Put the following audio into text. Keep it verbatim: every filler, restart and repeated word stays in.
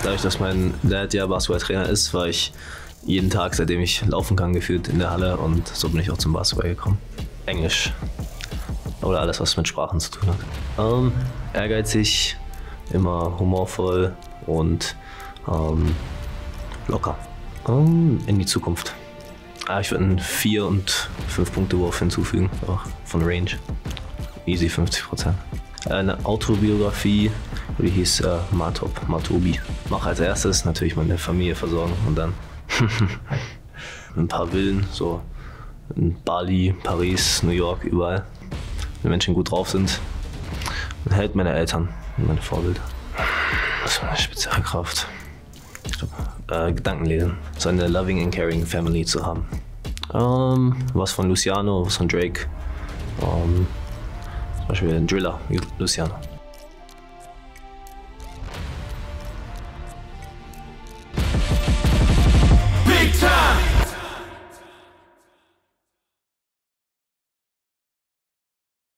Dadurch, dass mein Dad ja Basketballtrainer ist, war ich jeden Tag, seitdem ich laufen kann, gefühlt in der Halle und so bin ich auch zum Basketball gekommen. Englisch. Oder alles, was mit Sprachen zu tun hat. Ähm, ehrgeizig, immer humorvoll und ähm, locker. Ähm, in die Zukunft. Ah, ich würde einen vier- und fünf Punkte Wurf hinzufügen, auch von Range. Easy fünfzig Prozent. Eine Autobiografie, die hieß äh, Matop, Matobi. Mach als erstes natürlich meine Familie versorgen und dann ein paar Villen, so in Bali, Paris, New York, überall. Wenn Menschen gut drauf sind, dann hält meine Eltern, meine Vorbilder. Das ist meine spezielle Kraft. Ich glaub, äh, Gedanken lesen. So eine loving and caring Family zu haben. Ähm, was von Luciano, was von Drake. Ähm, zum Beispiel Driller, Luciano.